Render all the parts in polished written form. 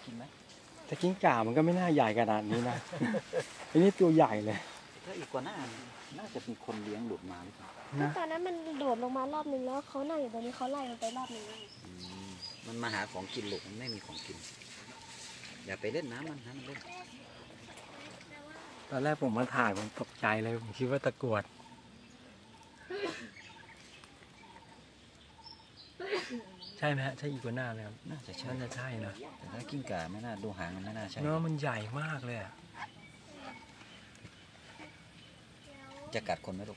กินไหมแต่กิ้งก่ามันก็ไม่น่าใหญ่ขนาดนี้นะ อันนี้ตัวใหญ่เลยถ้าอีกกว่าน่าจะมีคนเลี้ยงหลุดมาหรือเปล่าตอนนั้นมันโดดลงมารอบนึงแล้วเขานั่งอยู่ตรงนี้เขาไล่มันไปรอบนึงมันมาหาของกินลูกมันไม่มีของกินอย่าไปเล่นน้ำมันนะมันเล่นตอนแรกผมมาถ่ายผมตกใจเลยผมคิดว่าตะกรวดใช่ไหมฮะใช่อีกัวน่าไหมครับน่าจะใช่นะแต่ถ้ากิ้งก่าไม่น่าดูหางมันไม่น่าใช่เนาะมันใหญ่มากเลยจะกัดคนไหมลูก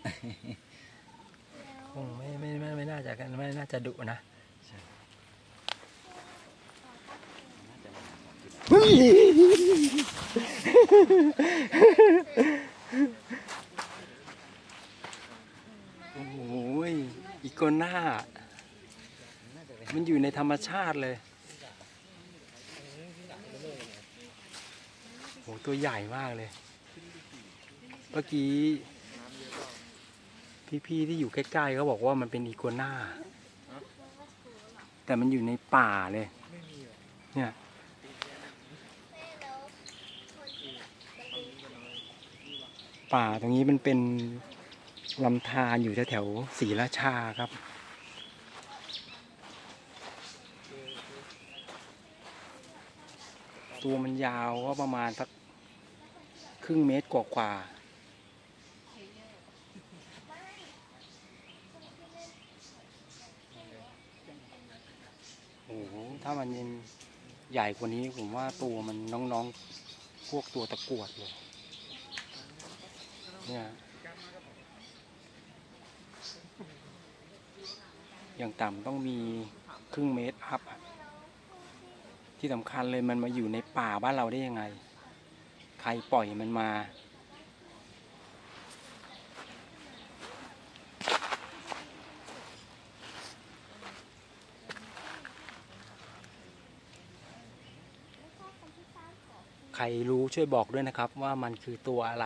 คงไม่น่าจะกันไม่น่าจะดุนะโอ้โหอีกัวน่ามันอยู่ในธรรมชาติเลยโหตัวใหญ่มากเลยเมื่อกี้พี่ๆที่อยู่ใกล้ๆเขาบอกว่ามันเป็นอีกัวน่าแต่มันอยู่ในป่าเลยเนี่ยป่าตรงนี้มันเป็นลำธารอยู่แถวๆศรีราชาครับตัวมันยาวก็ประมาณสักครึ่งเมตรกว่าโอ้โหถ้ามันยังใหญ่กว่านี้ผมว่าตัวมันน้องๆพวกตัวตะกรวดเลยเนี่ยอย่างต่ำต้องมีครึ่งเมตรอัพที่สำคัญเลยมันมาอยู่ในป่าบ้านเราได้ยังไงใครปล่อยมันมาใครรู้ช่วยบอกด้วยนะครับว่ามันคือตัวอะไร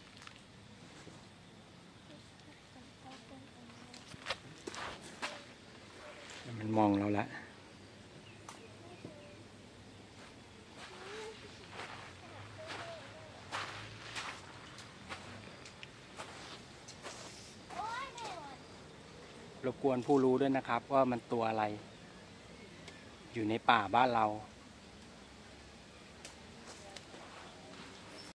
มันมองเราแล้วรบกวนผู้รู้ด้วยนะครับว่ามันตัวอะไรอยู่ในป่าบ้านเรา